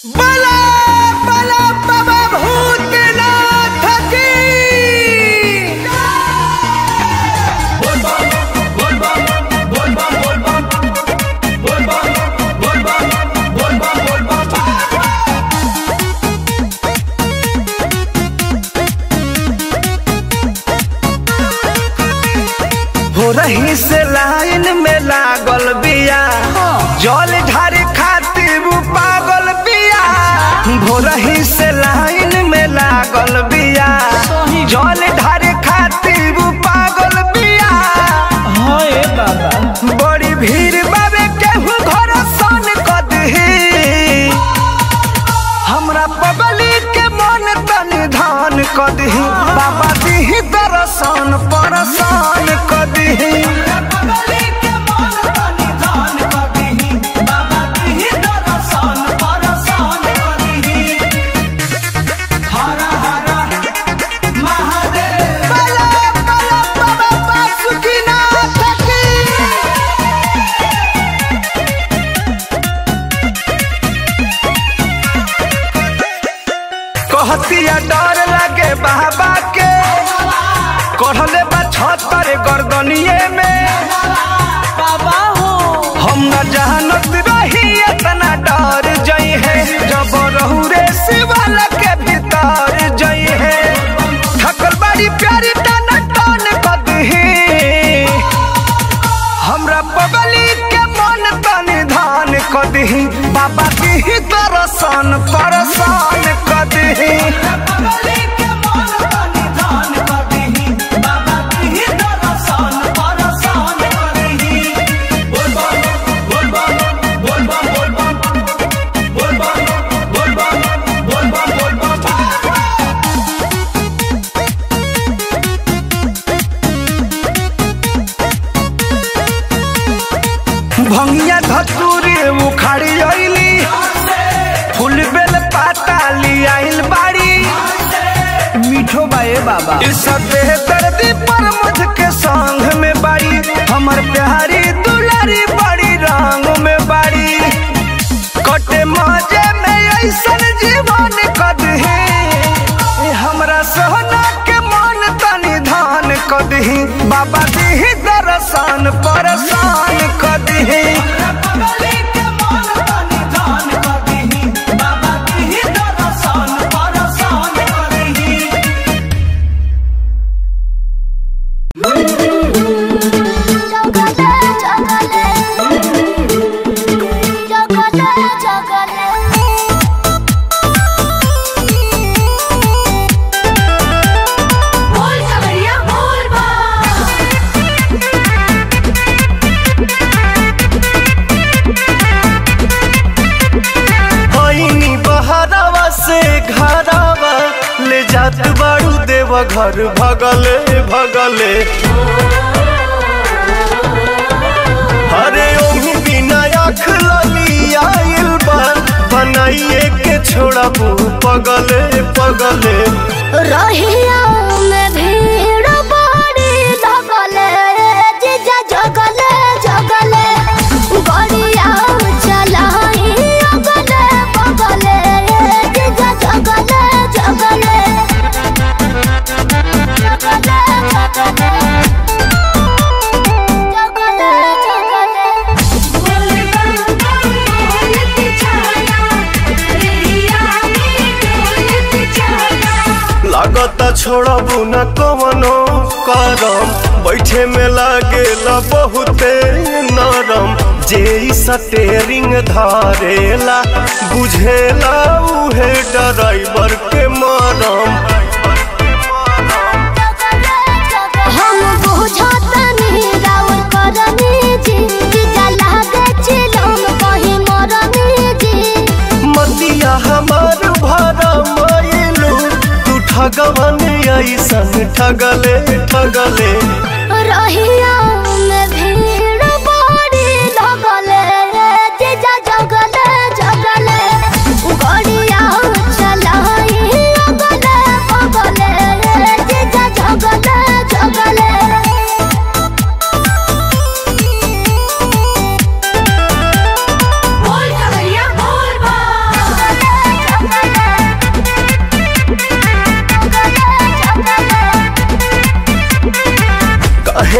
बला बला बाबा भूतनाथ की बोल बम बोल बम बोल बम बोल बम बोल बम बोल बम बोल बम हो रही से लाइन में लागल बिया जल ढारे खातिर पागल बिया। हो रही से लाइन में लागल बिया जल ढारे खातिर पागल बिया। बड़ी भीड़ बाबे केहू घर सन कदही हमरा पगली के मन तनि धान कदही बाबा दीही दर्शन परसान कदही। कहतिया डर लगे बाबा के कढ़ले बा छतर गर्दनिए में बाबा हो हम न जानत रही इतना डर जई है जब रहू रे शिवाल के भीतर जई है। थकल बड़ी प्यारी टन टन कदही हमरा पगली के मन तनि धान कदही बाबा की दर्शन परसान कदही। भंगिया धतूरी उखाड़ी आइली फूल बेल पाता ली आइल बाड़ी मीठो बाए बाबा इस बेहतरदी पर मुझ के संग में बाड़ी हमर प्यारी दुलारी बड़ी रंग में बाड़ी कटे मजे में ऐसन जीवन कदही हमरा सोहना के मन तनि धान कदही बाबा दीही दर्शन परसान कदही। जात बाड़ू देव घर भगले भगले अरे ओही बिना आँख लली आइल बा बनाइए के छोड़बू पगले पगले रहिया में भीड़ बड़ी लगले जीजा जगले जगले गड़िया चलाई अगले बगले जीजा जगले जगले लागता छोड़बू न कवनो करम बैठे में लागेला बहुते नरम जे स्टेरिंग धारेला बुझेला उहे ड्राइवर के मरम। मतिया हमार भरा मायलू तू ठगवन ऐसन ठगले ठगले रहिया में भीड़ बड़ी लगले जीजा जगले जगले गड़िया चलाई अगले बगले जीजा जगले जगले बोल भैया बोल बा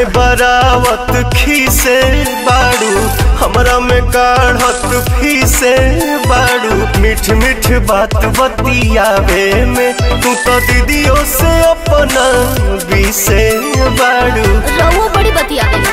काहे बरावत खीसे बाड़ू, हमरा में काढ़त फीसे बाड़ू। मीठ मीठ बात बतियावे में तू तो दीदियों से अपना बीसे बाड़ू। रहुआ बड़ी बतियावे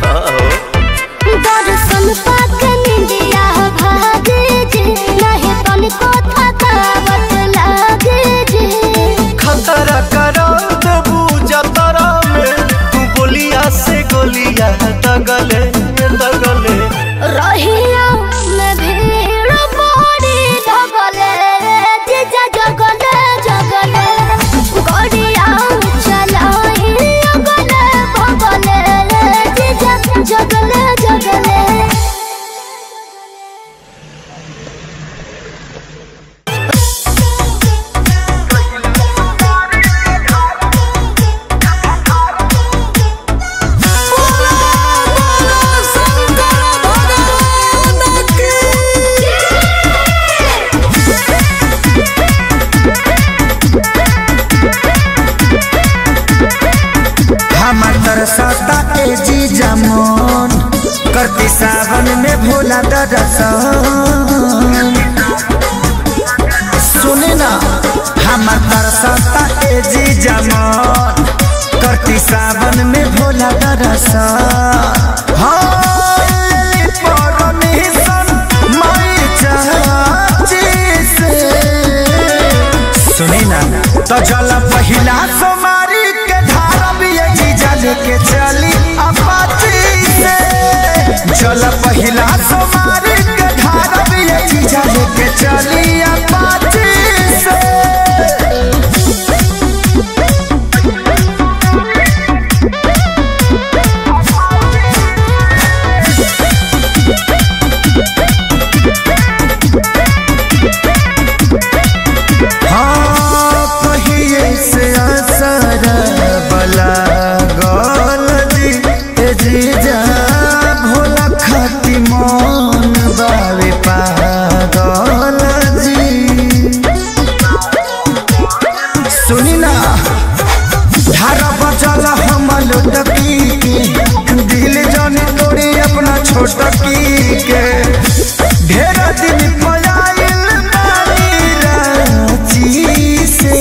दर्शन पाके निंदिया भागे जे, नहीं तनिको थकावट लागे जे। खतरा करा देबू जतरा में, तू गोलिया से गोलिया दगले दगले। रहिया में भीड़ बड़ी लगले, जीजा जगले जगले। गोड़िया चलाई अगले भगले, जीजा जगले जगले। तरसता ए जीजा मन, करती सावन में भोला दर्शन। सुने ना हमार तरसता ए जीजा मन, करती सावन में भोला दर्शन। सुनी ना तो जल पहिला सोमारी के धारा भी जीजा लेके चली अपाची से। जल पहिला सोमारी के धारा भी जीजा लेके चली अपाची से। छोटकी के ढेर दिन पयाइल नानी रांची से।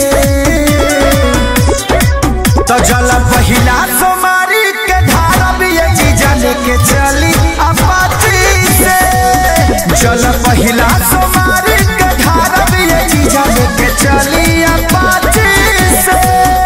तो जल पहिला सोमारी के धारा भी जीजा लेके चली अपाची से। जल पहिला सोमारी के धारा भी जीजा लेके चली अपाची से।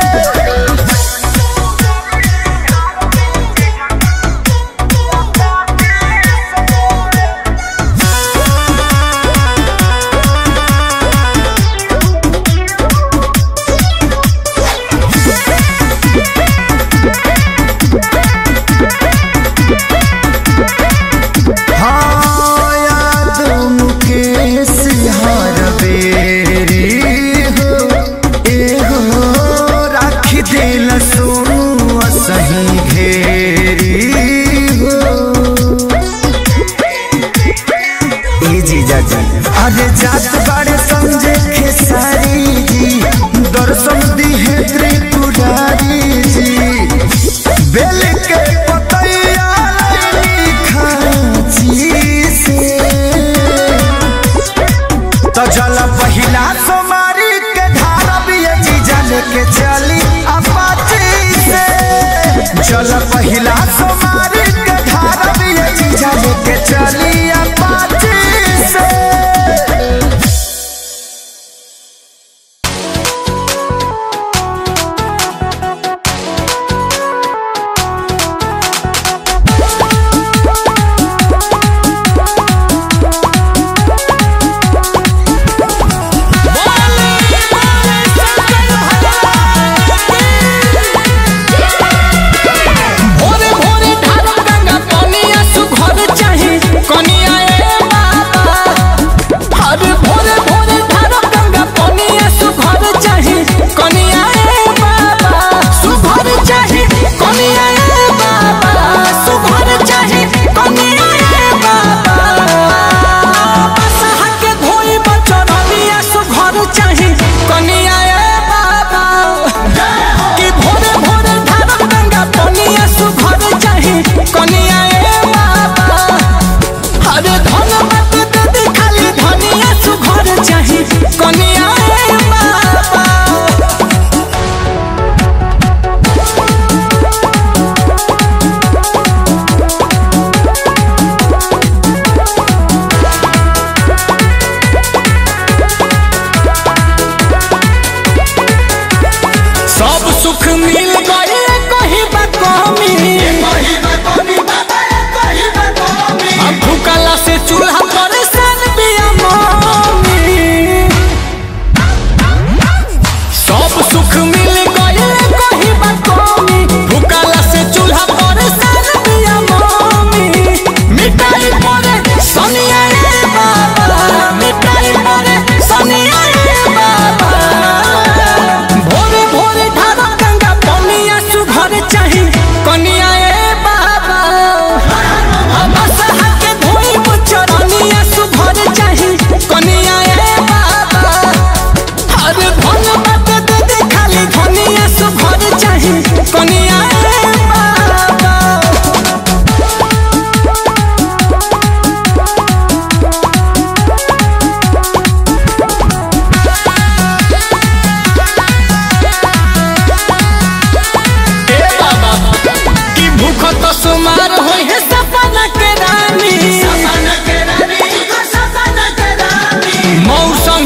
अरे जात बाड़े समझे खेसारी जी, दर्शन दी है त्रिपुरारी जी। बेल के पतैया खाची से। तो जल पहिला सोमारी के धारा भी जीजा लेके चली अपाची से। जल पहिला सोमारी के धारा भी जीजा लेके चली अपाची से। कनिया ए बाबा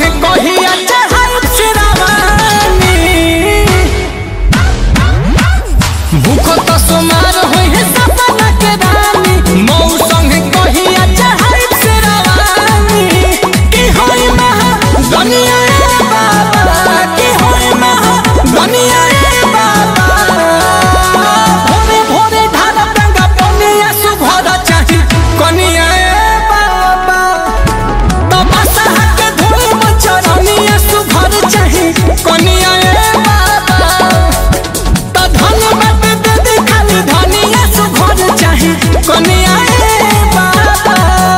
संगे कहिया चढ़ाई चिरावानी भूखो तो सुमार होई है सपना के रानी मऊ संगे कहिया चढ़ाई चिरावानी की होई महा दुनिया बाबा की होई महा दुनिया बाबा भोरे भोरे ढाला गंगा पनिया सुभर चाही कनिया बाबा तमाशा के धोई मचरनिया सुभर चाही कनिया बाबा त धन मत दे खाली धनिया सुभर चाही कनिया बाबा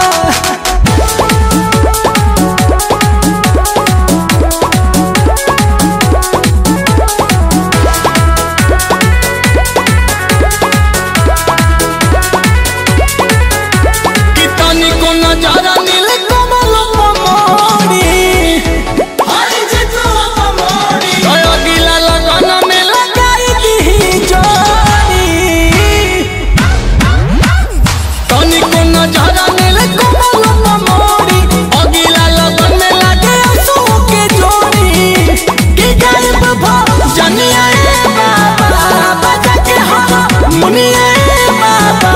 नजारा नील कमल पमोड़ी हरि जितु पमोड़ी अगिला लगन में लगाई दी जोड़ी तनी को नजारा नील कमल पमोड़ी अगिला लगन में लगे असू के जोड़ी की गायब भा जनिया बाबा बजा के हा मुनिया बाबा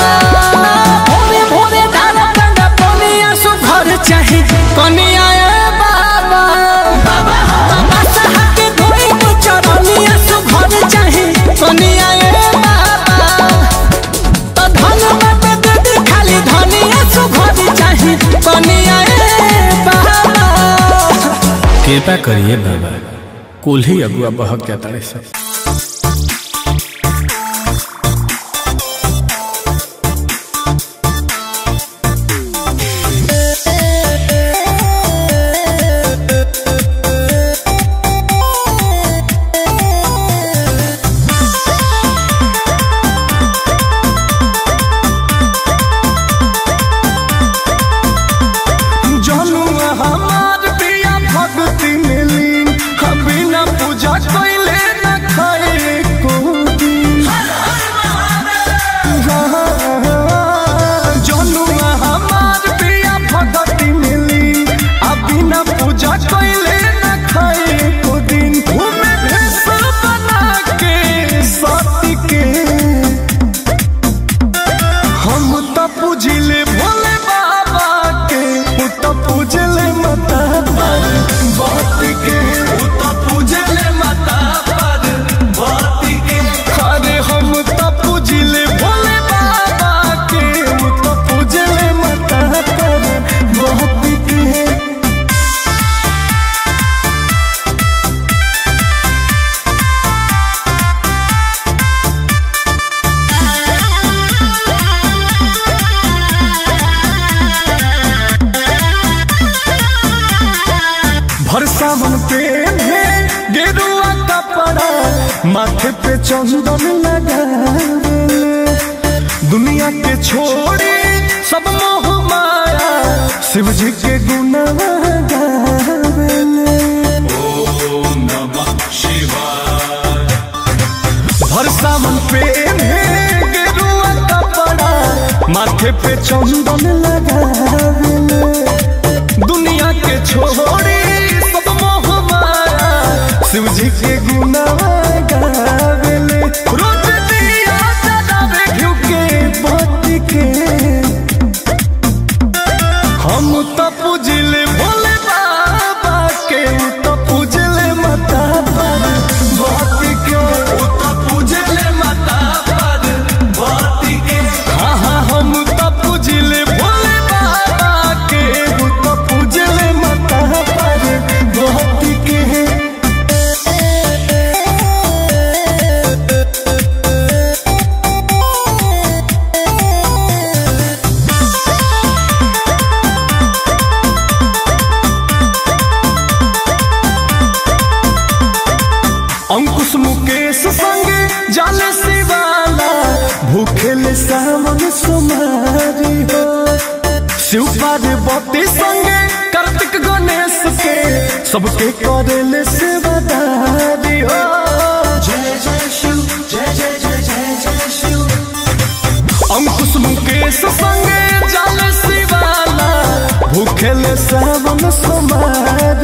चाही कनिया बाबा तमाशा के धोई चरनिया सुभर चाही कनिया बाबा त धन मत दे खाली धनिया सुभर चाही कनिया बाबा कृपा करिए बाबा कुल्ही अगुआ बहक जाता है सब माथे पे चंदन लगा दुनिया के छोड़ी सब मोह माया शिव जी के गुणवा गावेले ओम नमः शिवाय भर सावन पे गेरुआ कपड़ा माथे पे चंदन लगावेले दुनिया के छोड़ी सब मोह माया शिव जी के गुणवा गावेले रोज दिया जलावे घिउ के बत्ती के हम तो पूजले भोले बाबा के तो पूजले माता पर बत्ती के तो पूजले माता पर बत्ती के हाँ हम तो पूजले भोले बाबा के तो पूजले माता पर बत्ती के अंकुश मुकेश संगे जाले शिवाला भूखेले सावन सुमारी हो शिव पार्वती संगे कार्तिक गणेश के सबके करेले सेवादारी हो जय जय शिव जय जय जय जय जय शिव अंकुश मुकेश संगे जाले शिवाला भूखेले सावन सुमारी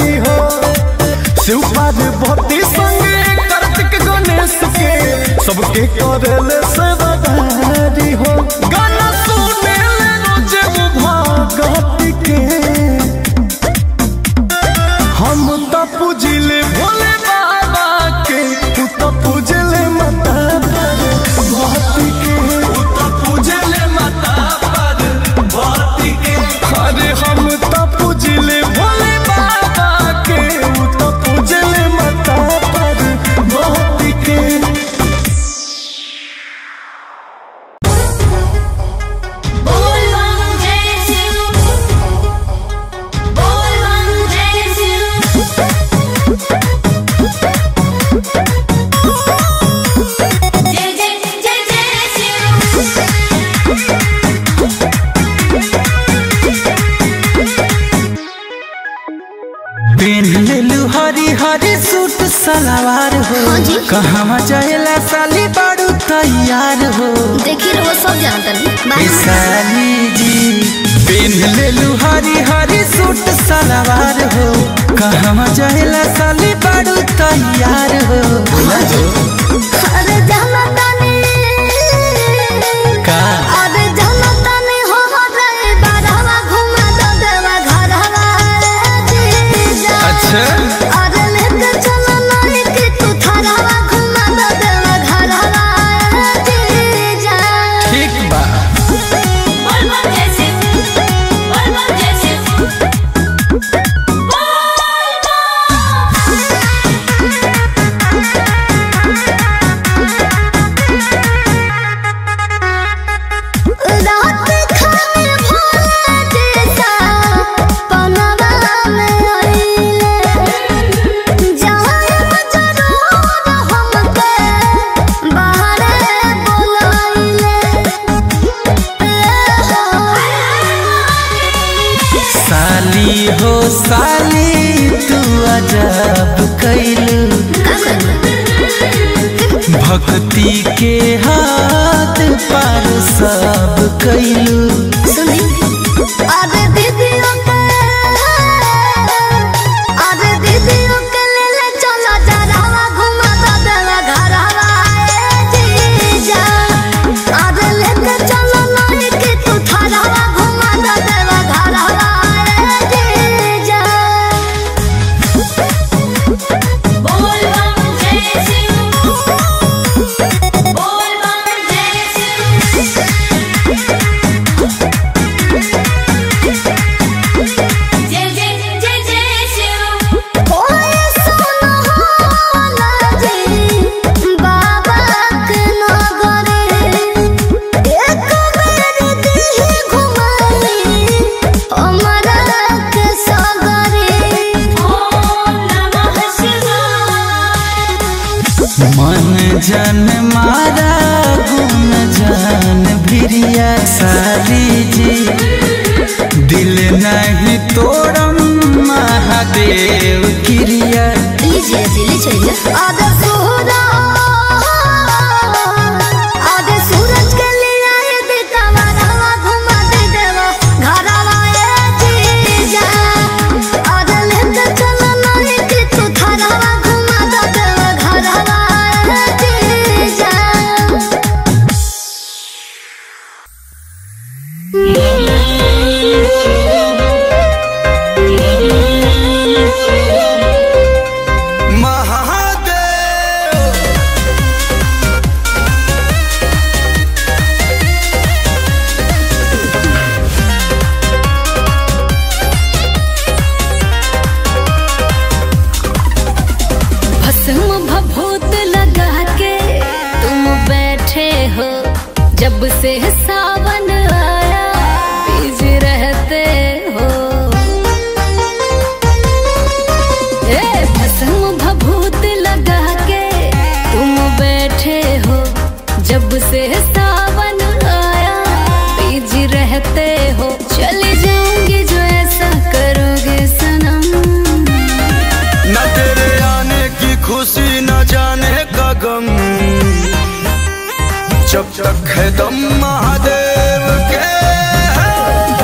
शिव पार्वती संगे कार्तिक गणेश के सबके करेले सेवादारी हो। गाना सुने रोज भगत के हम तो पूजिले भोले बाबा के, तू तो पूजले माता पार्वती के, तू तो पूजले माता पार्वती के। अरे हम तो पूजिले भोले बाबा के, तू तो पूजले माता पार्वती के। हरी हरी सूट सलवार हो, कहाँ जाएला साली बाड़ू तैयार हो। देखिए वो सब जानता साली जी पेन ले लू हरी हरी सूट सलवार हो, कहाँ जाएला साली बाड़ू तैयार हो। अरे जानता का अरे जानता नहीं हो रे बारहवा घुमा दो देवा घरवा जीजा। अच्छा अरे लेके चलो नहीं कि तू थरवा घुमा दो देवा घरवा जीजा। ठीक बा हो साली तू अजब कैलू, भक्ति के हाथ पर सब कैलू। अरे दीदियों के ले ले चलो जरावा घुमा दो देवा घरवा जीजा। अरे लेके चलो नहीं कि तू थरवा घुमा दो देवा घरवा जीजा। बोल बम जय शिव, बोल बम जय शिव। मन जन मारा गुण जान भिरिया साली जी, दिल नहीं तोड़म महादेव क्रिया। लीजिए दिल्ली चाहिए। आधा सूरज के लिए आए दिखावा रवा घुमा दे देवा घरवा जीजा। आधा लेके चलो नहीं कि तू थरवा घुमा दो देवा घरवा जीजा। भस्म भभूत लगा के तुम बैठे हो, जब से सावन आया बीज रहते हो। भस्म भभूत लगा के तुम बैठे हो, जब से सावन आया बीज रहते हो। चले जाऊंगी जो ऐसा करोगे सनम, न तेरे आने की खुशी न जाने का गम, जब तक है दम महादेव के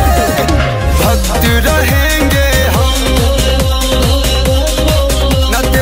भक्त रहेंगे हम। न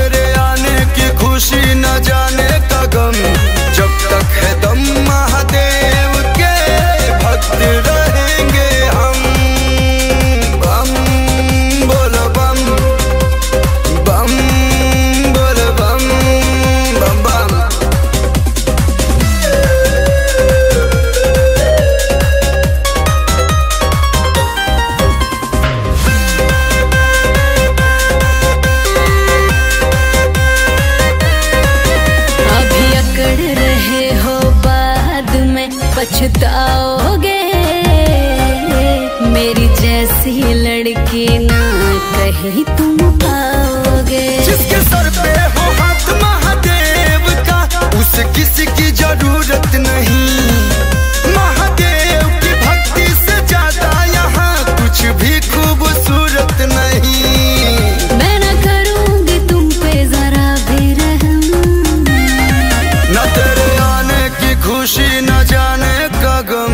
ही तुम पाओगे। जिसके सर पे हो हाथ महादेव का उसे किसी की जरूरत नहीं। महादेव की भक्ति से ज्यादा यहाँ कुछ भी खूबसूरत नहीं। मैं न करूंगी तुम पे जरा भी रहम, न तेरे आने की खुशी न जाने का गम।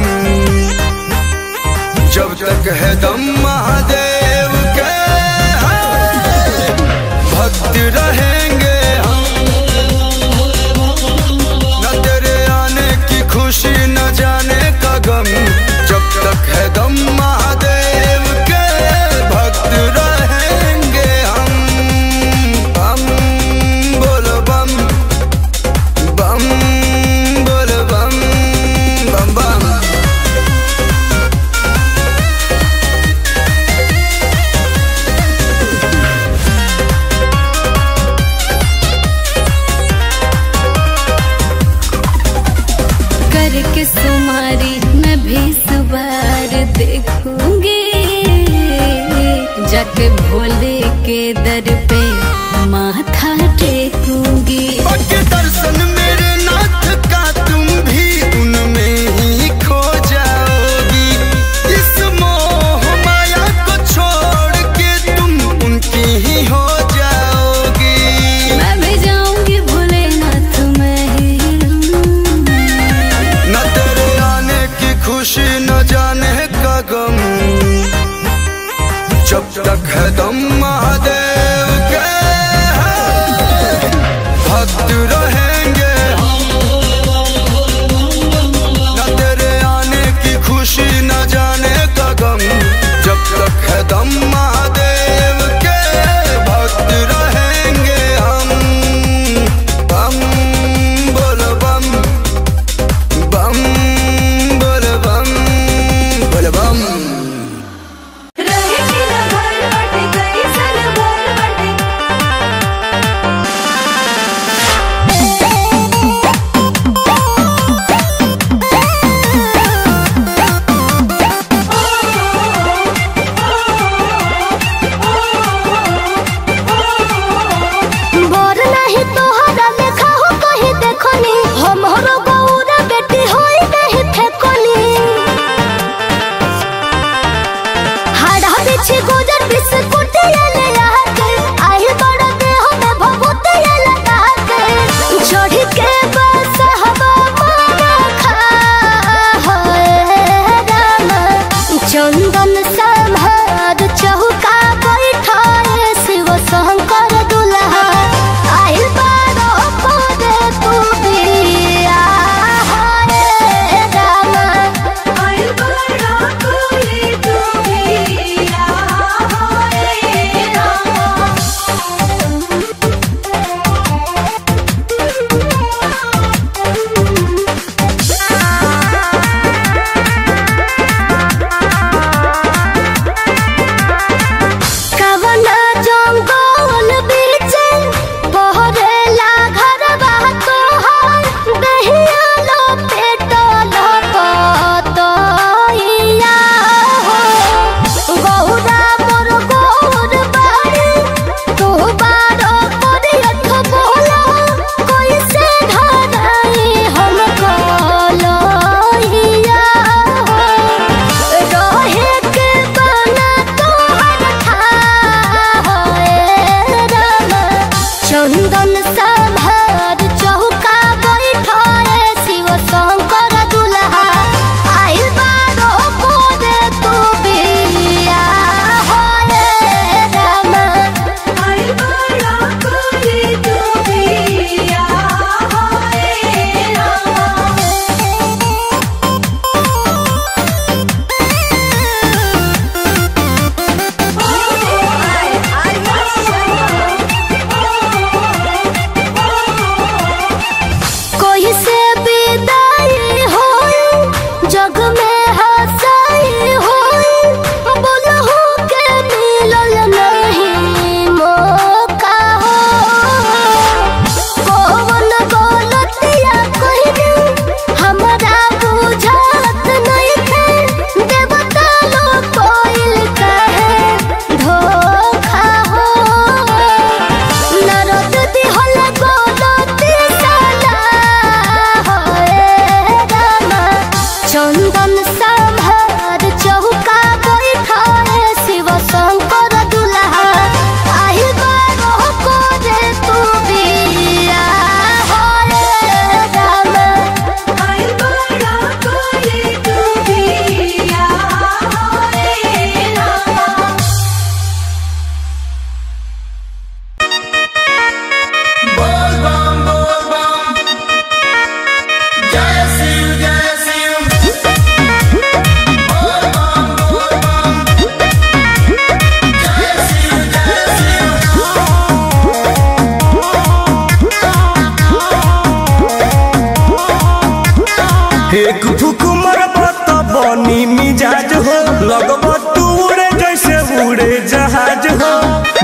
जब तक है दम महादेव के भक्त रहेंगे हम। न तेरे आने की खुशी न जाने का गम। जब तक है दम महादेव के भक्त रहेंगे हम। बम बोलो बम बम बोलो बम बम बम। करके सुमारी मैं भी सवार देखूंगी। जाके भोले के दर पे माथा टेकूंगी। बाकी दर्शन मेरे नाथ का तुम भी उनमें ही खो जाओगी। इस मोह माया को छोड़ के तुम उनकी ही हो जाओगी। मैं भी जाऊंगी भोलेनाथ में ही। न तेरे आने की खुशी न जाने का गम। जब तक है दम महादेव के भक्त रहेंगे हम। न तेरे आने की खुशी न जाने का गम। जब तक है दम महादेव के भक्त रहेंगे हम। बम बोलो बम बम बोलो बम बोलो बम। रहेगी न घर बट गई सन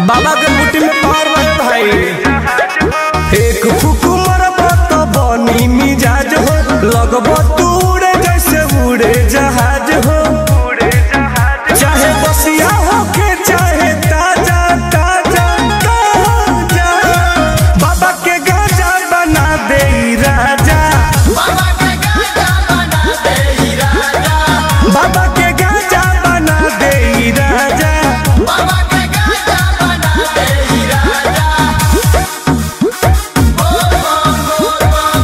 बाबा के बूटी में पार रहे भाई। एक फुकु मरब तो बनी मिजाज हो, लगब तू उड़े जैसे उड़े जहाज हो। चाहे बसिया हो के चाहे ताजा ताजा ताजा, बाबा के गाजा बना दे राजा, बाबा के गाजा बना दे राजा, बाबा के गाजा बना दे राजा, बाबा के गाजा बना दे राजा। बोल बम बोल बम,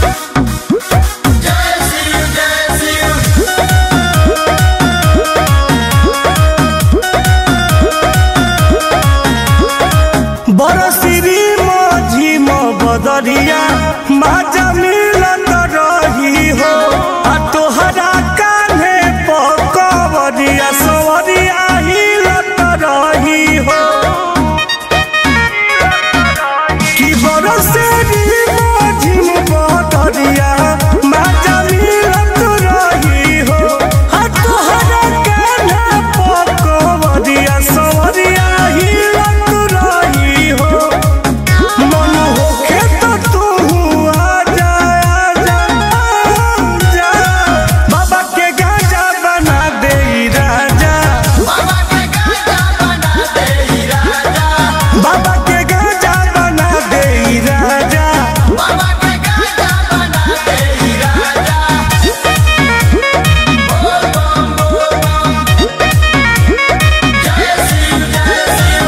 जय शिव जय शिव। बरसिरी माझी बदरिया माजा मिलत रही हो, आ तोहरा कान्हे पकवरिया सवरिया हिलत रही हो। कि बरसिरी माझी बदरिया माजा मिलत रही हो, आ तोहरा कान्हे पकवरिया सवरिया हिलत रही हो। मन होखे तो तू आजा आजा आजा, बाबा के गाजा बना दे राजा, बाबा के गाजा बना दे राजा, बाबा के गाजा बना दे राजा, बाबा के गाजा बना दे राजा। बोल बम बोल बम, जय शिव जय शिव।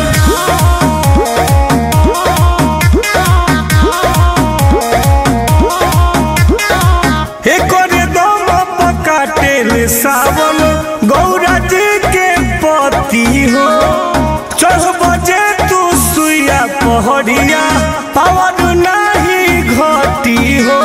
एकोरे दम पकाटेल सावन गौरा जी के पति हो, चढ़ बजे तू सुइया पहड़िया पावन नाही घटी हो।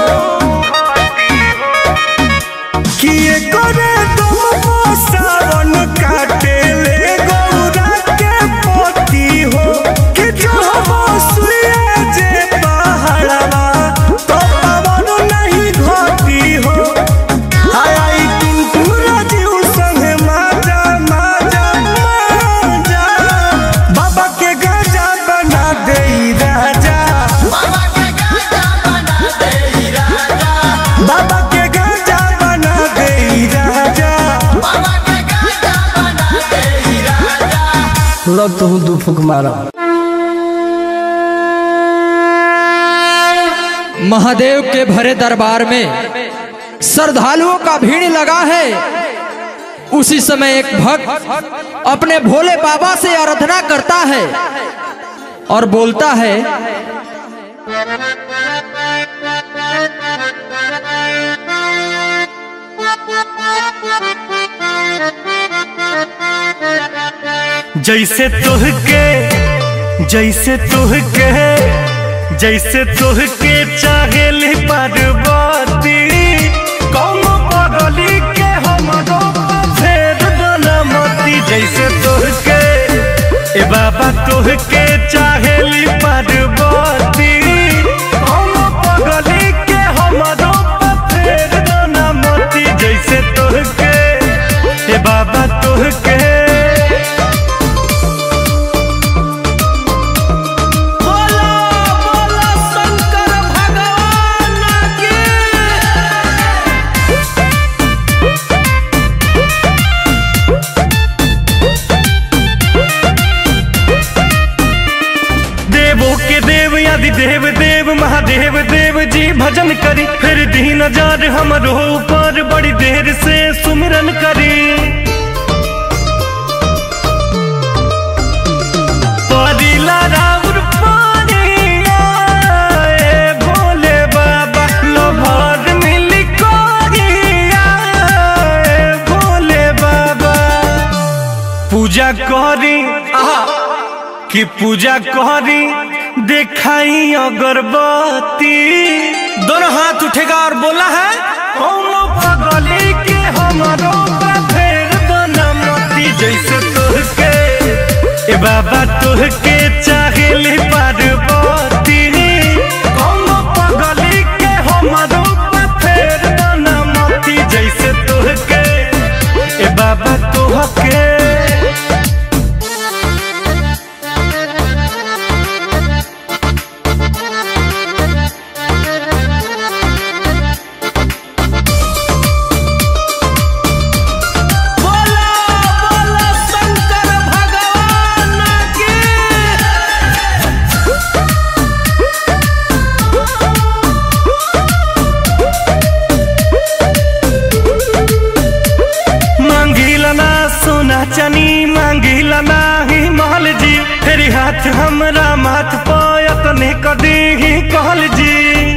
कि एकोरे दम सावन काटेले गौरा के पति हो, कि चढ़ सुइया जे पहाड़वा तो पावन नहीं घटी हो। आई टुनटुना जीव संगे माजा माजा माजा, बाबा के गाजा बना दे राजा, बाबा के गाजा बना दे राजा, बाबा के गाजा बना दे राजा, बाबा के गाजा बना दे राजा। लो तू दू फूक मारा। महादेव के भरे दरबार में श्रद्धालुओं का भीड़ लगा है। उसी समय एक भक्त अपने भोले बाबा से आराधना करता है और बोलता है, जैसे तुहके जैसे तुहके जैसे तुहके चाहेली पार्वती, कौन पगली के हमरो फेर बनमती। जैसे तुहके ए बाबा तुहके चाहेली पार्वती, कौन पगली के हमरो फेर बनमती। जैसे तुहके ए बाबा तुहके देव देव महादेव देव जी भजन करी, फिर दी नजर हमरो ऊपर बड़ी देर से सुमिरन करी। परिला राउर पानिया ए भोले बाबा, लोभर मिली कोरिया ए भोले बाबा। पूजा करी कि पूजा करी दिखाई अगरबत्ती, दोनों हाथ उठेगा और बोला है, कौनो पगली के हमारो फेर बनमती। जैसे तुहके ए बाबा तुहके चाहेली पार्वती, कौनो पगली के हमारो फेर बनमती। जैसे तुहके ए बाबा तुहके हमरा माथ पायत ने कदी ही कहल जी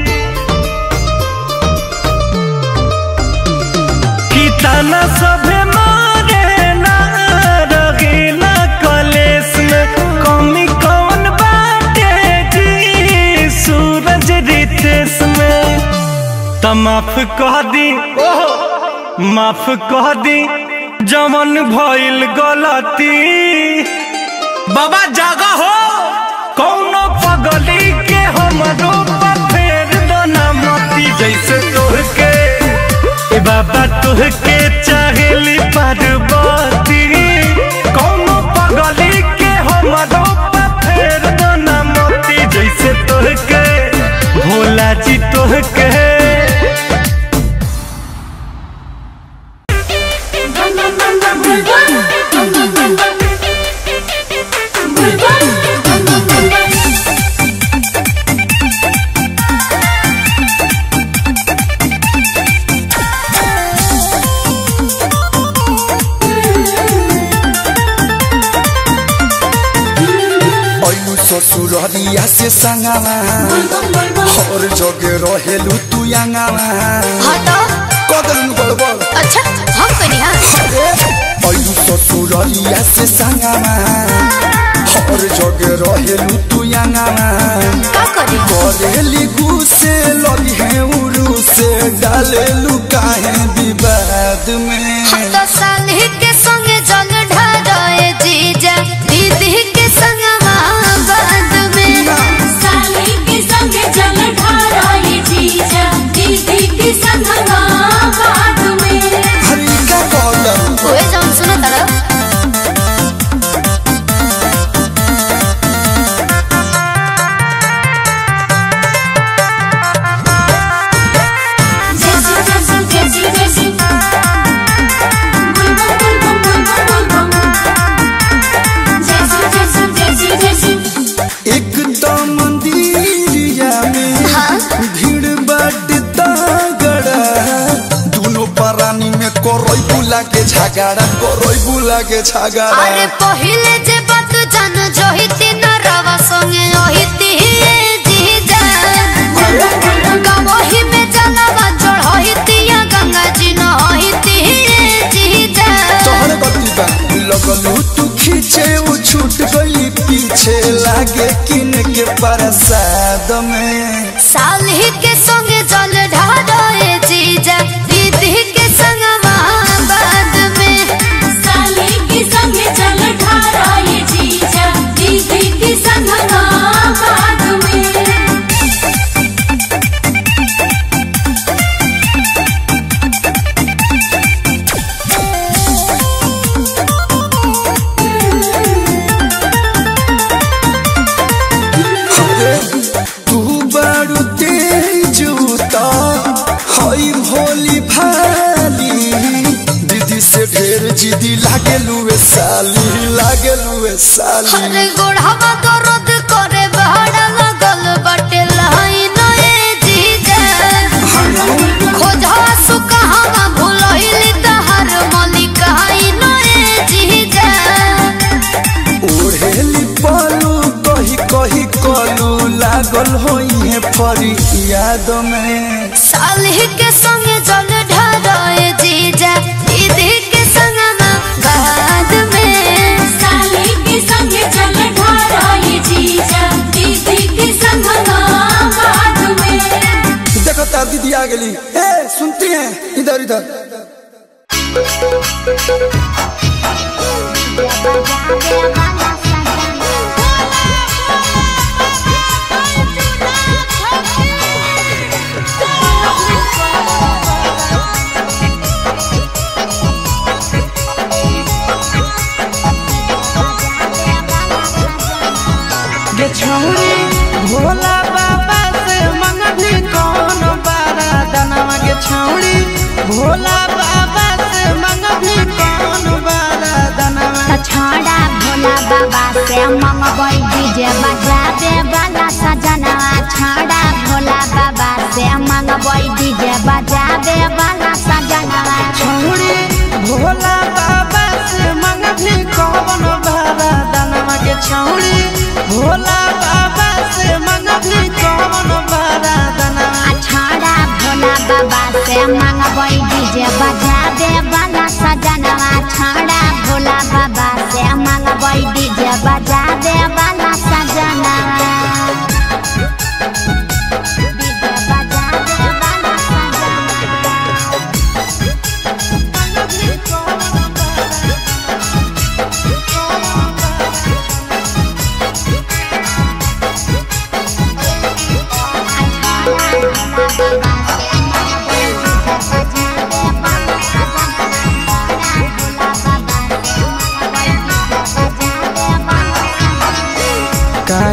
कि ताना सभे मारे ना रगीला कलेस में कमी कौन बाटे जी सूरज रितेश में त माफ कह दी माफ कह दी जमन भइल गलती बाबा जागा हो कौनो पगली के हमरो फेर दो ना मती जैसे तोहके ए बाबा तोहके चाहेली पार्वती कौनो पगली के हमरो फेर दो ना मती जैसे तोहके भोला जी तोहके ससुररिया से संगावा हर जगह रहेलू तू यांगावा हटो कदन बड़बड़ अच्छा हम कनी हां अयू ससुररिया से संगावा हर जगह रहेलू तू यांगावा का करी करेली गुस्से लगी है उरू से डालेलू काहे विवाद में हम तो साली के संगे जल ढारे जीजा दीदी के संग के झगड़ा कोरोई बुला के झगड़ा अरे पहिले जे बात जान जोहिती न रवा संगे ओहिती जीजा गवही में जलवा चढ़ोहिती या गंगा जी न होहिती जीजा तोहरे बतिबा लगलू तू खींचे वो छूट गई पीछे लागे किन के प्रसाद में साली के संगे जल ढारे जीजा दीदी के संग जिदी लागेलुए साली अरे गोढ़ावा दर्द करे बहड़ा लगल बटे लाइन ए जीजा खोजा सुकहावा भुलइली तहर मलिकाइन ए जीजा ओढ़ेली पलू कही कही कलू लागल होई है फरियाद में साली के संगे जल ढारे जीजा दीदी के संग बाद में साली के संगे जल ढारे जीजा दीदी के संग बाद में देखो तार दीदी आ गई ए सुनती हैं इधर इधर छौरी भोला बाबा से मंगली कौन बारा दनवा के छौरी भोला बाबा से मंगली कौन बारा दनवा छौड़ा भोला बाबा से मंगबई डीजे बजा दे वाला सजनवा छौड़ा भोला बाबा से मंगबई डीजे बजा दे वाला सजनवा छौरी भोला बाबा से मंगली कौन बारा दनवा के छौरी भोला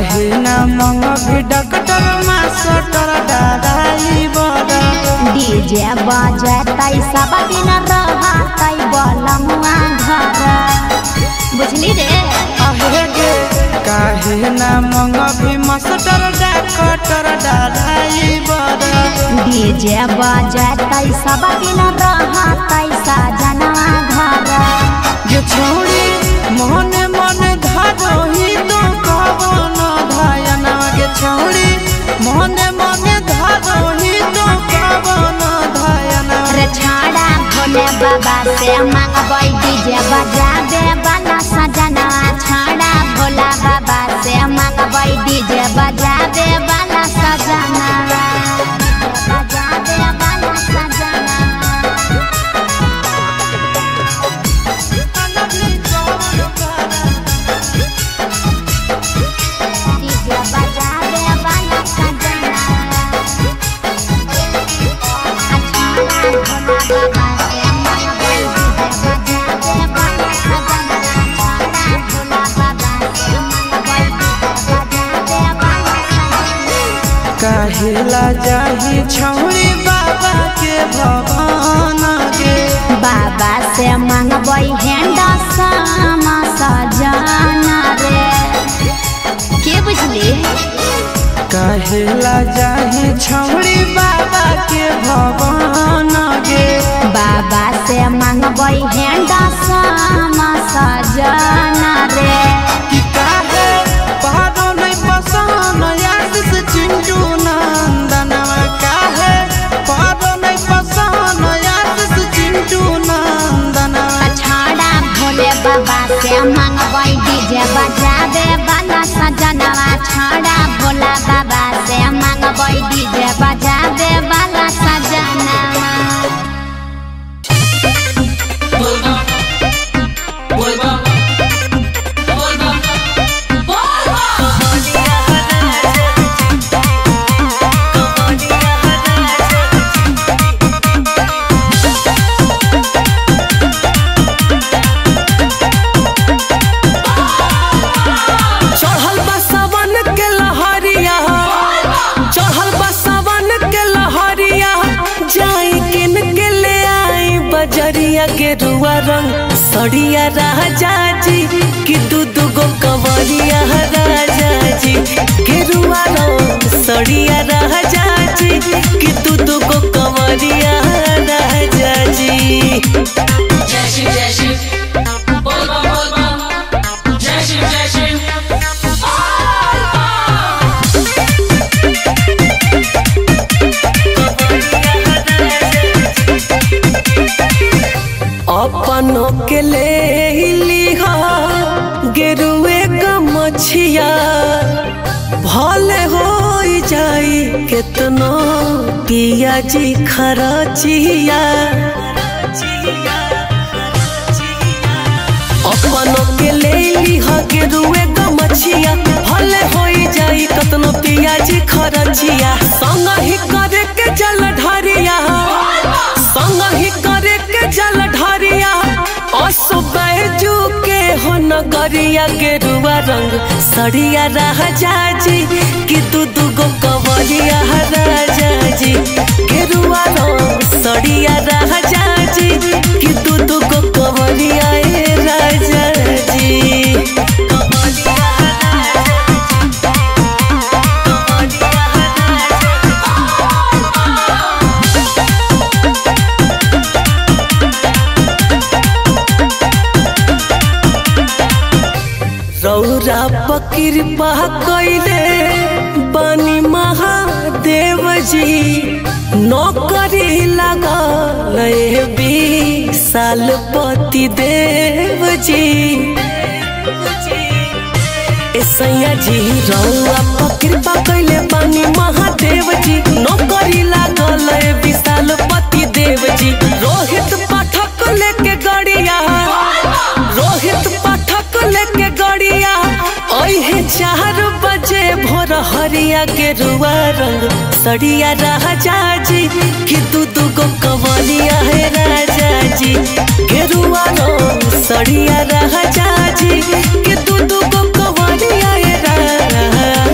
काहे ना मंगबी डॉक्टर मास्टर दादाई बड़ा डीजे बजतै सब दिन रहतै बलमुआ घर बुझली रे आहे गे काहे ना मंगबी मास्टर डॉक्टर दादाई बड़ा डीजे बजतै सब दिन रहतै सजनवा घर ये छोड़ी मोहने मने धारोही तो कवन धायना गे छोड़ी मोहने मने धारोही तो कवन धायना रे छाड़ा भोले बाबा से मांगबै डीजे बजाबे वाला सजनवा छाड़ा भोला बाबा से मांगबै डीजे बजाबे वाला सजनवा बजाबे वाला सजनवा डीजे बजाबे वाला सजनवा काहेला जाही छौरी बाबा के भवन गे बाबा से मांगबै हैंडसम सजना रे के बुझली काहेला जाही छौरी बाबा के भवन गे बाबा से मांगबै हैंडसम सजना रे कि काहे पहाड़ो नहीं पसंद आशीष चिंटू नंदनवा काहे पहाड़ो नहीं पसंद आशीष चिंटू नंदनवा छाड़ा भोले बाबा से मांगबै डीजे बजाबे वाला सजनवा छाड़ा भोला बाबा से मांगबै डीजे बजाबे वाला सजनवा बजरिया के रुआ रंग सड़िया राजा जी कि दूध गो कवरिया राजा जी के रुआ रंग सड़िया राजा जी कि दूध गो कवरिया राजा जी जय शिव जय शिव बोल बम जय शिव जय शिव अपनों के ले लिहा गेरुए का मछिया भले हो जाई केतनो पिया जी खरचिया अपनों के ले लिहा गेरुए का मछिया भले हो जाई केतनो पिया जी खरचिया संग ही करे के जल ढरिया संग ही करे के जल ढरिया असबैजू के हो नगरिया के रुआ रंग सड़िया राजा जी कि दूध गो कवरिया राजा जी के रुआ रंग सड़िया राजा जी कि दूध गो कवरिया राजा जी रौरा पकिरपा कैले बानी महादेव जी नौकरी लगा लए 20 साल पति देव जी सैया जी रौरा पकिरपा कैले बानी महादेव जी नौकरी लगा लए 20 साल पति देव जी रोहित पाठक लेके गड़िया रोहित पाठक लेके गड़िया ओहे 4 बजे भोर हरिया के रुआ रंग सड़िया राजा जी कि दूध गो कवरिया है राजा जी के रुआ रंग सड़िया राजा जी कि दूध गो कवरिया है राजा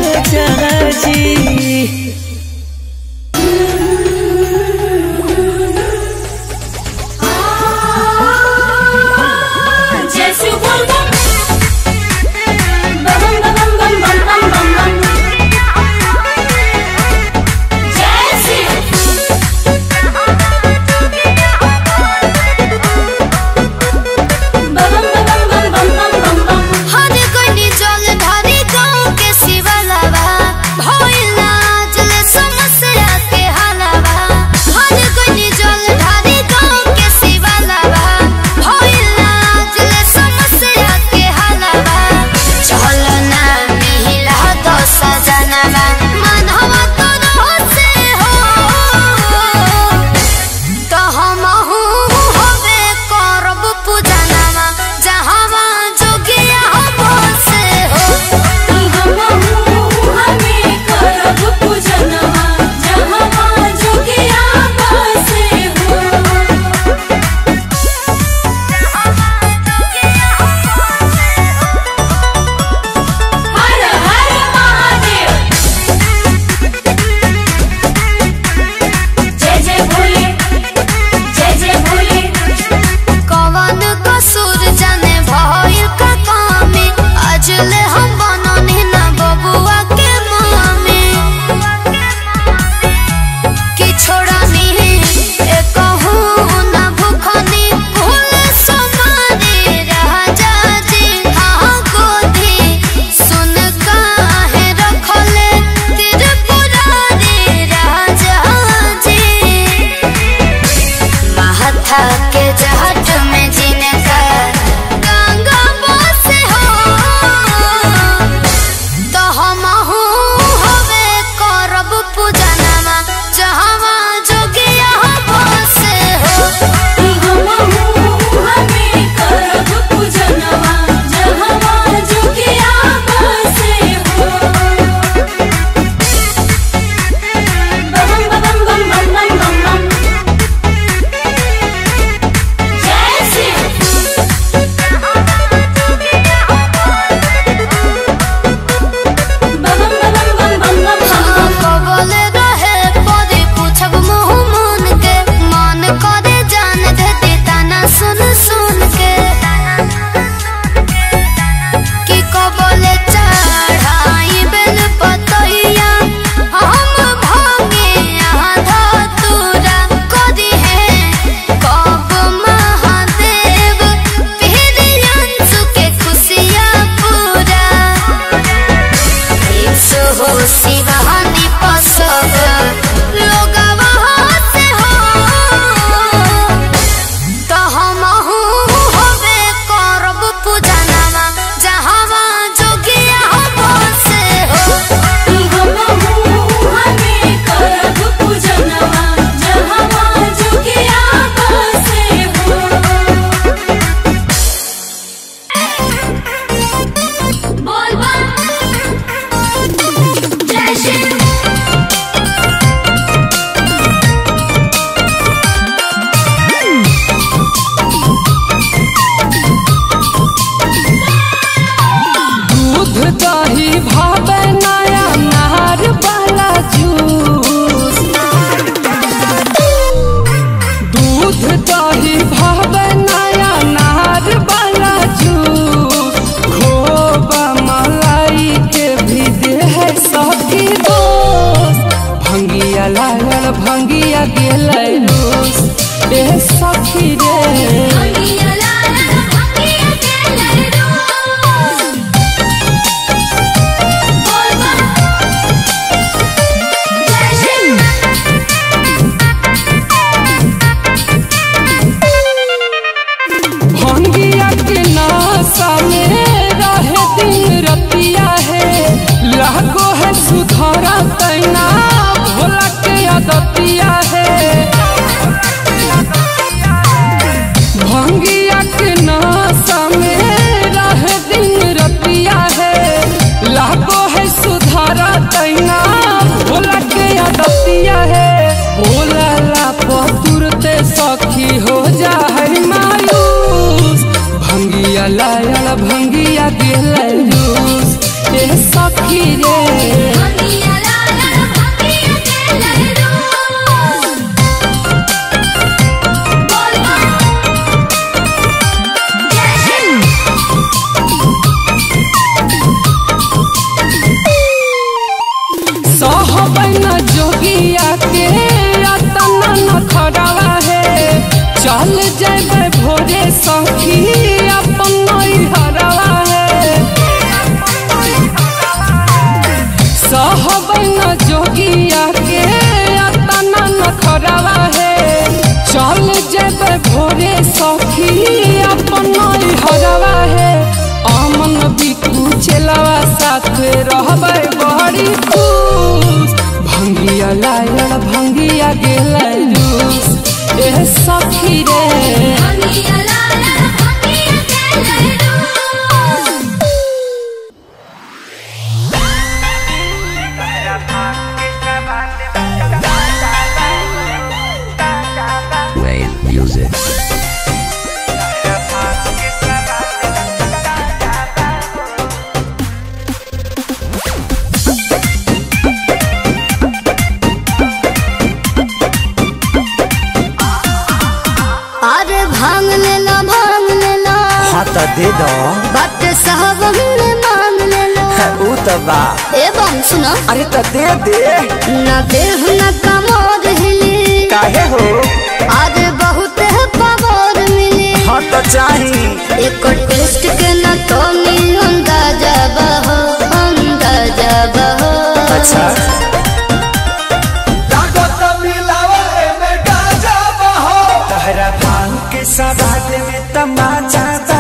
हो शिवानी पसग लोगवा से हो तो हमहू होबे करब पूजनवा जहवा जोगिया हो से हो भंगिया गेलै रूस ए सखी रे भंगिया के नासा में रहे दिन रतिया है लागो है सुधारा तैना भोला के आदतिया है भंगिया के नासा में रहे दिन रतिया है लागो है सुधारा तैना भोला के आदतिया है भोला ला तुरते सखी हो जा है मायूस भंगिया लायल भंगिया गेलै जूस ए सखी रे जोगिया के रतना न खड़ावा है चल जाए भोरे सखी अपन हरावा है सहबन जोगिया के रतना न खड़ावा है चल जाए भोरे सखी अपन हरावा है अमन बिकू चलावा साथ रहबै बड़ी खुश भंगिया लायल भंगिया गेलै जूस ए सखी रे दे दो बात साहब हमने मान ले लो ऊ तो बा एवं सुनो अरे तो दे दे ना देह ना कमर हिली काहे हो आज बहुत है पावर मिली हाँ तो चाहिए एक टेस्ट के ना तो मिल अंदाजा बहो अच्छा तहरा भांग के सवाद में तमाचा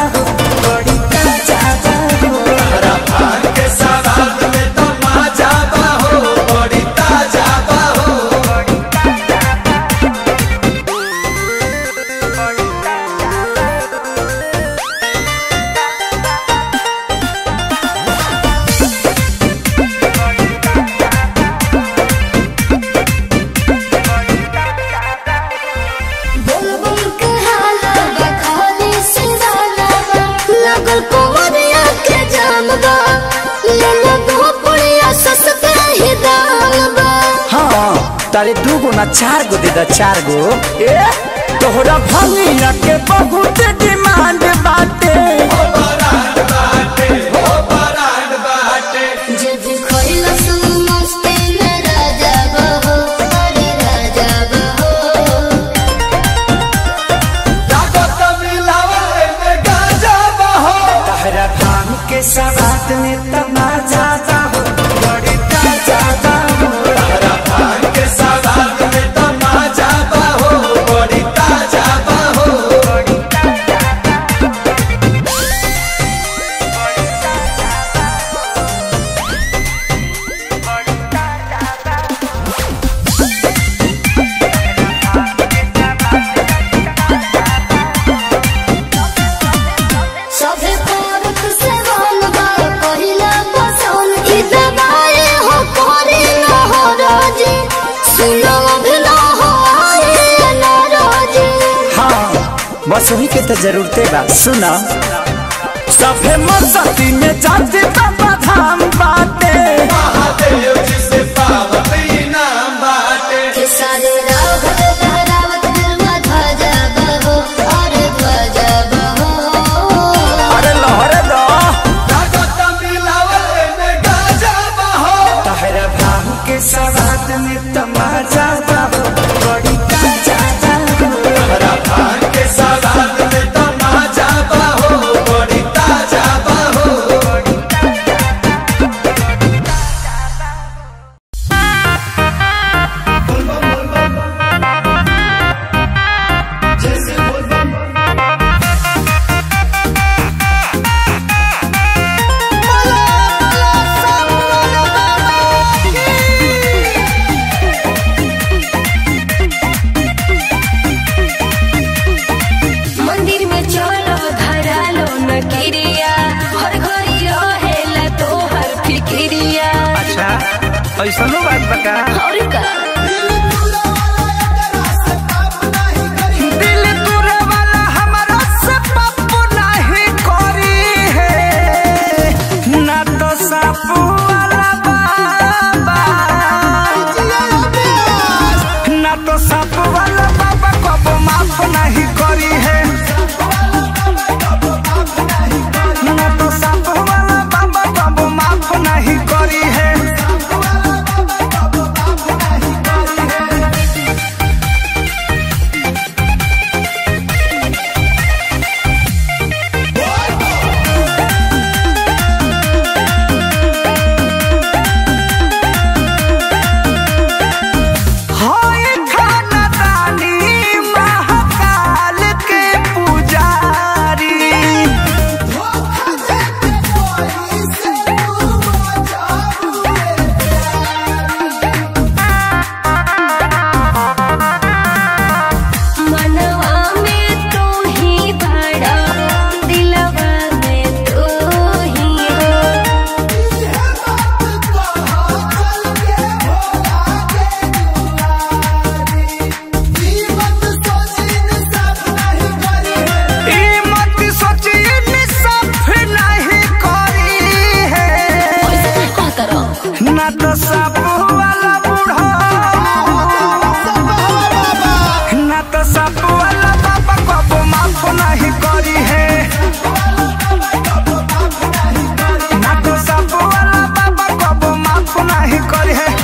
तारे 2 गो ना 4 गो दे दा 4 गो ए तोहरा भंगिया के बहुत डिमांड बाटे हो बरात बाटे जब खोइला सुन मस्ती में राजा बहो अरे राजा बहो ताकत मिलावा में गाजा बहो तहरा भांग के सवाद में तमाचा हो बड़ी बस वही के तो जरूरते बा। सुना सफे मस्ती में जाते बाबा धाम बाटे महादेव जी से पावत इनाम बाटे सारे राव लहरावत निर्मा ध्वजा बहो और ध्वजा बहो। अरे लहरे दो ताकत मिलावत में गाजा बहो तहरा भाव के सवाद में तमाजा बहो बड़ी ताजा बहो तहरा भाव के सवाद में तमाजा बहो बड़ी ताजा बहो। मंदिर में चलो धरा लो न किरिया हर घड़ी रहेला तो हर फिक्रिया। अच्छा ऐसा नो बात बका और का दिल तुरे वाला हमारा से पप्पू नहीं करी है ना तो सापू वाला बाबा ना तो सापू वाला बाबा कबो माफ नहीं करी है ना तो सापू वाला बाबा कबो माफ नहीं करी है। होए खानदानी महाकाल के पुजारी मनवा में तू ही बड़ा दिलवा में तू ही हो। ई मत सोची निसफ नहीं करी है का करो ना तो सापू वाला बूढ़ा ना तो सापू वाला बाबा कबो माफ नहीं करी है ना तो सापू वाला बाबा कबो माफ नहीं करी है।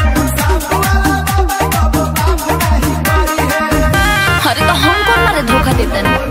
अरे तो हमको मारे धोखा देते ना।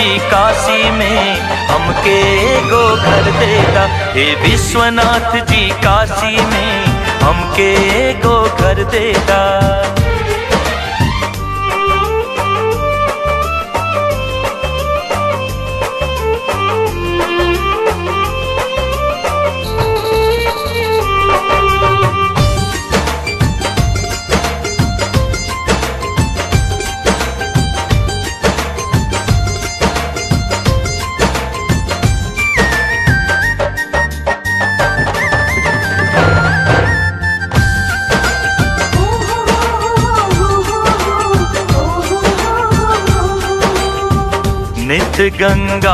जी काशी में हमके एगो घर देता। हे विश्वनाथ जी काशी में हमके एगो घर देता। नित गंगा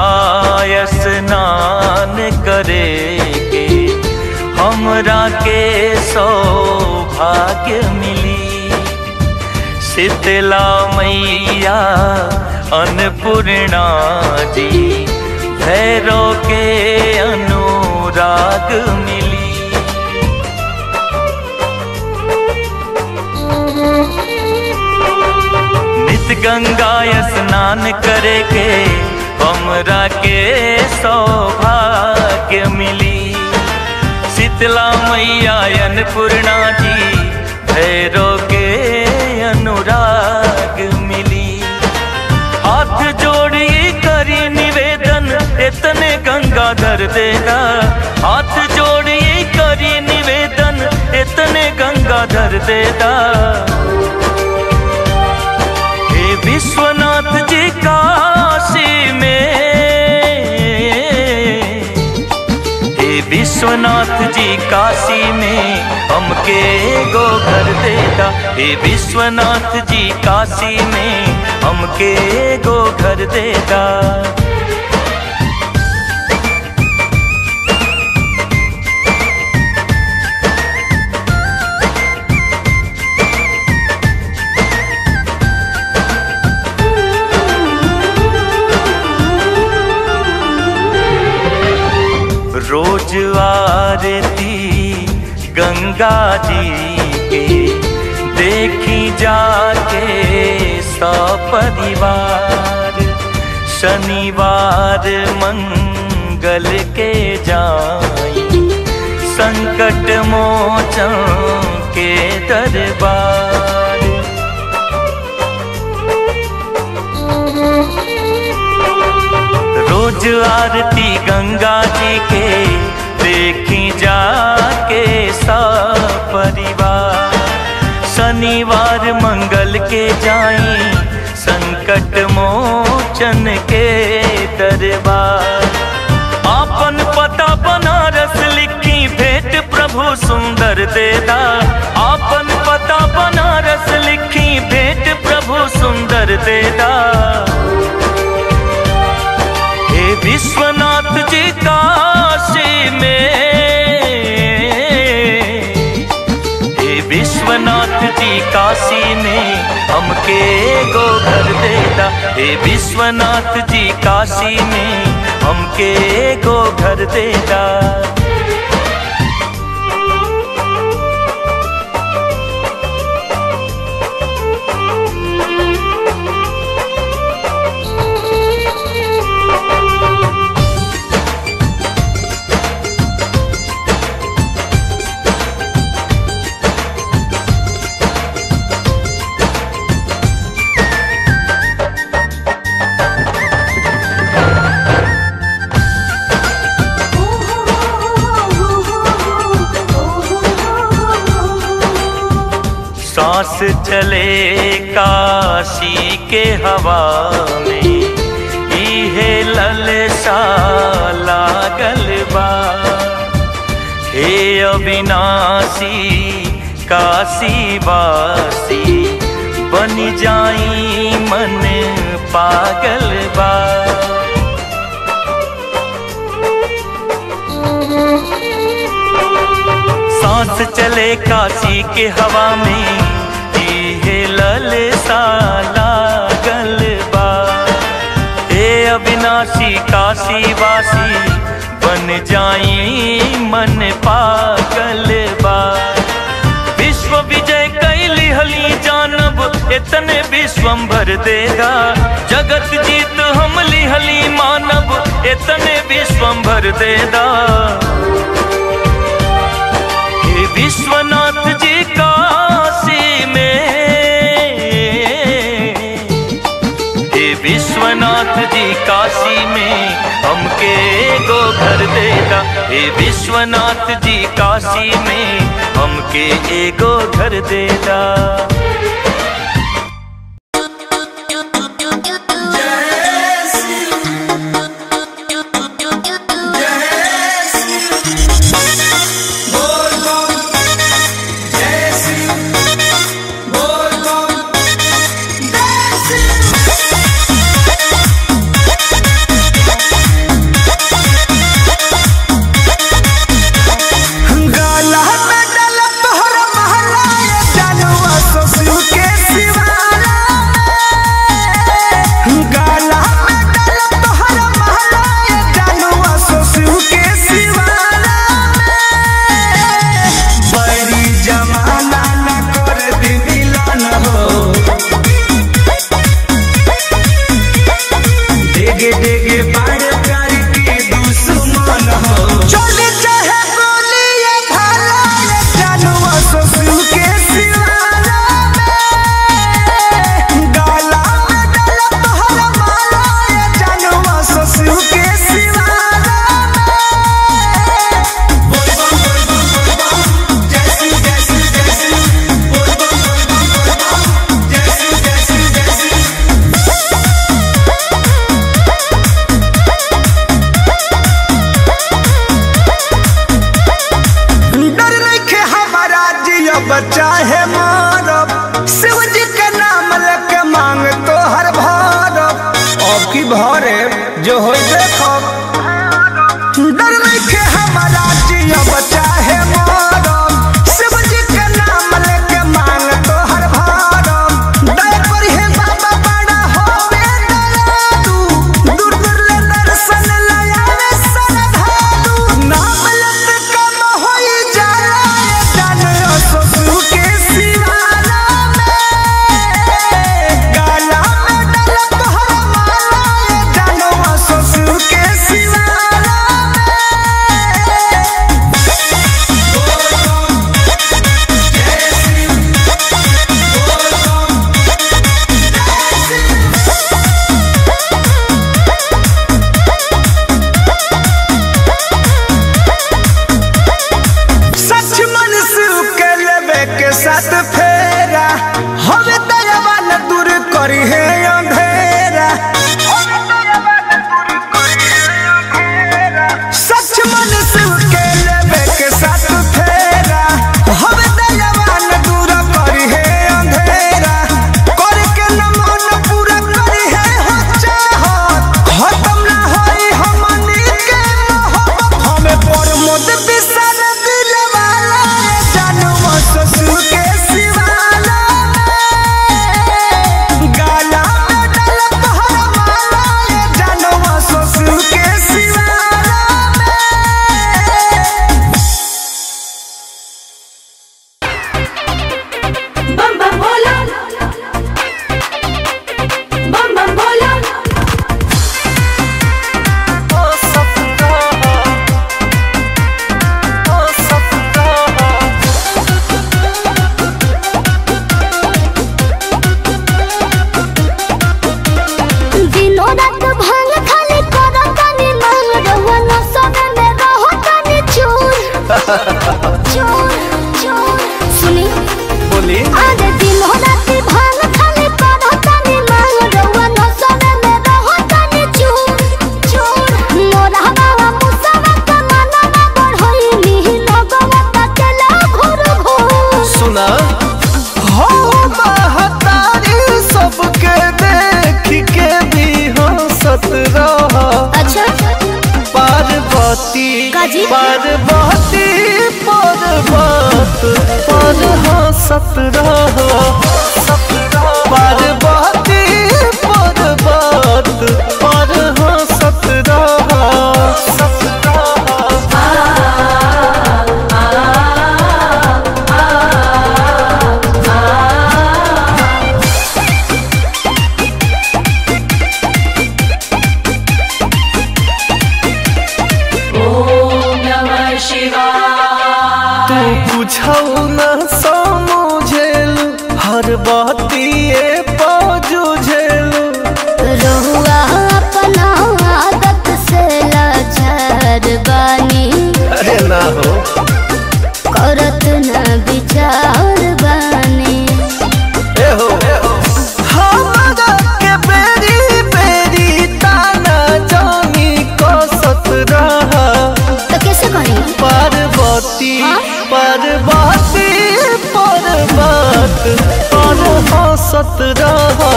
स्नान करे के हमरा के सौभाग्य मिली। शीतला मैया अन्नपूर्णा जी भैरव के अनुराग मिली। नित गंगा स्नान करे के हमरा के सौभाग्य मिली। शीतला मैया अन्नपूर्णा जी भैरव के अनुराग मिली। हाथ जोड़ी करी निवेदन इतने गंगाधर देगा। हाथ जोड़ी करी निवेदन इतने गंगाधर देगा। विश्वनाथ जी काशी में, हे विश्वनाथ जी काशी में हमके एगो घर देता। हे विश्वनाथ जी काशी में हमके एगो घर देता। रोज आरती गंगा जी के देखी जाके सपरिवार। शनिवार मंगल के जाई संकट मोचन के दरबार। रोज आरती गंगा जी के देखी जाके सपरिवार। शनिवार मंगल के जाई संकट मोचन के दरबार। आपन पता बनारस लिखी भेंट प्रभु सुंदर देदा। आपन पता बनारस लिखी भेंट प्रभु सुंदर देदा। विश्वनाथ जी काशी में, हे विश्वनाथ जी काशी में हमके एगो घर देता। हे विश्वनाथ जी काशी में हमके एगो घर देता। सांस चले काशी के हवा में इहे ललसा लागल बा। हे अविनाशी काशी वासी बन जाई मन पागल बा। सांस चले काशी के हवा में इहे ललसा लागल बा। हे अविनाशी काशी वासी बन जाई मन पागल बा। विश्व विजय कैली हली जानब इतने विश्वंभर देगा। जगत जीत हम लिहली मानव इतने विश्वंभर देगा। हे विश्वनाथ जी काशी में, हे विश्वनाथ जी काशी में हमके एगो घर देगा। हे विश्वनाथ जी काशी में हमके एगो घर देगा। चाहे मारब शिव जी के नाम लेके मांग तो हर भारब। अब की भरे जो हो देखो डर नहीं के हमारा जिया चाहे मारब शिव जी के नाम लेके मांग तो हर भारब। दया करी है बाबा बड़ा होवे दयालु, दूर दूर ले दर्शन लाया श्रद्धालु। नाम लेते कम होई जाला जाने ससुर के सिवाला में। गाला में डाल तोहरा माला जानो ससुर के सिवाला सच मन शिव के लेवे के साथ फेरा हमें दयावान दूर करी है अंधेरा। सच मन शिव के लेवे के साथ फेरा हमें दयावान दूर करी है अंधेरा। कर के न मन पूरा करी है हो चाहत खत्म ना होई हमनी के मोहब्बत। हमें प्रमोद विशाल दिल वाला जानो ससुर के सिवाला में। गाला में डाल तोहरा माला जानो ससुर के सिवाला में। बम बम भोला, बम बम भोला। दिनों रात भांग खाली करो तनी मांग रहुआ न सोने में रहो तनी चूर चूर चूर। सुनी बोली अरे दिनों रात भांग खाली करो तनी मांग रहुआ न सोने में रहो तनी चूर चूर। मोरा बाबा मुसवा का मनवा बढ़ोई नी लगवा तकेला घुर घुर। सुना हो महतारी सबके देख के भी हंसत रहा। अच्छा पार्वती काजी? पार्वती पर्वत पर हंसत रहा। पार्वती पर्वत पर हंसत रहा। तू पूछौ न समझेलू हर बतिए पजुझेलू रहुआ अपना आदत से लाचार बानी अरे ना हो करत न विचार बानी ए हो हमरा के बेरी बेरी ताना जानी कसत रहा तो कैसे करी पार्वती पार्वती पर्वत पर हंसत रहा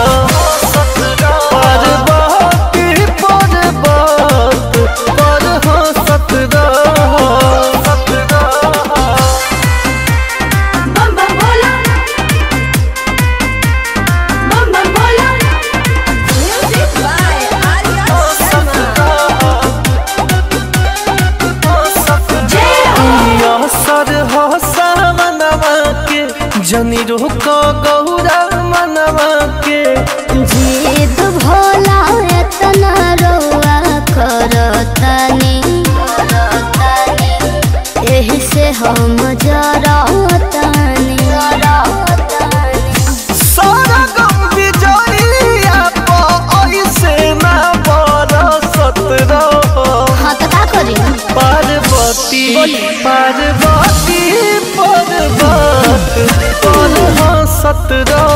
पार्वती पर्वत पर हंसत रहा बम बम भोला बम बम भोला म्यूजिक बाय आर्या असर हसावनवा के जनी रोक गौरा मनवा के जीद भोला एतना रहुआ करतानी एही से हम जरतानी सारा गम विजयिया ऐसे ना बरसत रहो हाँ तो का करी पार्वती पार्वती पर्वत पर हंसत रहो